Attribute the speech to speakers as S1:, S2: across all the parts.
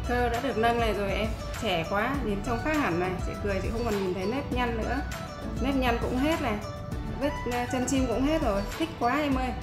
S1: Cơ đã được nâng này rồi em, trẻ quá, nhìn trông khác hẳn này, chị cười chị không còn nhìn thấy nếp nhăn nữa. Nếp nhăn cũng hết này, vết chân chim cũng hết rồi, thích quá em ơi.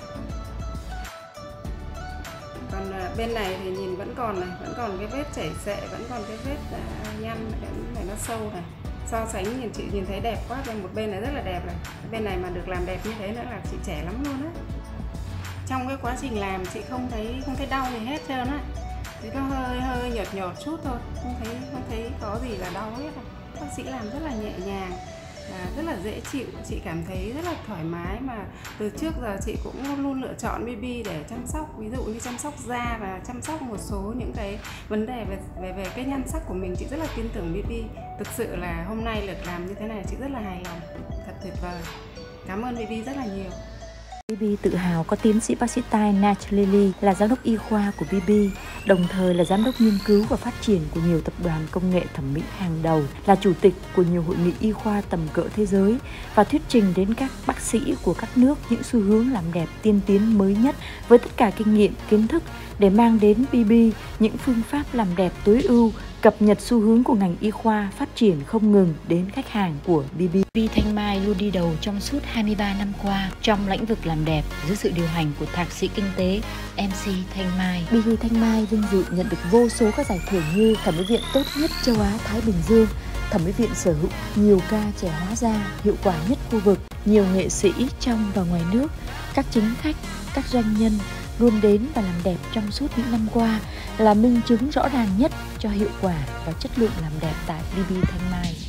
S1: Còn bên này thì nhìn vẫn còn này, vẫn còn cái vết chảy xệ, vẫn còn cái vết nhăn này nó sâu này. So sánh nhìn chị nhìn thấy đẹp quá, bên một bên này rất là đẹp này, bên này mà được làm đẹp như thế nữa là chị trẻ lắm luôn á. Trong cái quá trình làm chị không thấy đau gì hết trơn á, chỉ có hơi nhợt chút thôi, không thấy có gì là đau hết. Bác sĩ làm rất là nhẹ nhàng và rất là dễ chịu, chị cảm thấy rất là thoải mái. Mà từ trước giờ chị cũng luôn lựa chọn BB để chăm sóc, ví dụ như chăm sóc da và chăm sóc một số những cái vấn đề về cái nhan sắc của mình. Chị rất là tin tưởng BB. Thực sự là hôm nay được làm như thế này chị rất là hài lòng, thật tuyệt vời. Cảm ơn BB rất là nhiều.
S2: BB tự hào có tiến sĩ bác sĩ tai Nat Lily là giám đốc y khoa của BB, đồng thời là giám đốc nghiên cứu và phát triển của nhiều tập đoàn công nghệ thẩm mỹ hàng đầu, là chủ tịch của nhiều hội nghị y khoa tầm cỡ thế giới và thuyết trình đến các bác sĩ của các nước những xu hướng làm đẹp tiên tiến mới nhất với tất cả kinh nghiệm, kiến thức để mang đến BB những phương pháp làm đẹp tối ưu, cập nhật xu hướng của ngành y khoa phát triển không ngừng đến khách hàng của BB. BB Thanh Mai luôn đi đầu trong suốt 23 năm qua trong lĩnh vực làm đẹp dưới sự điều hành của thạc sĩ kinh tế MC Thanh Mai. BB Thanh Mai vinh dự nhận được vô số các giải thưởng như thẩm mỹ viện tốt nhất châu Á Thái Bình Dương, thẩm mỹ viện sở hữu nhiều ca trẻ hóa da hiệu quả nhất khu vực. Nhiều nghệ sĩ trong và ngoài nước, các chính khách, các doanh nhân luôn đến và làm đẹp trong suốt những năm qua là minh chứng rõ ràng nhất cho hiệu quả và chất lượng làm đẹp tại BB Thanh Mai.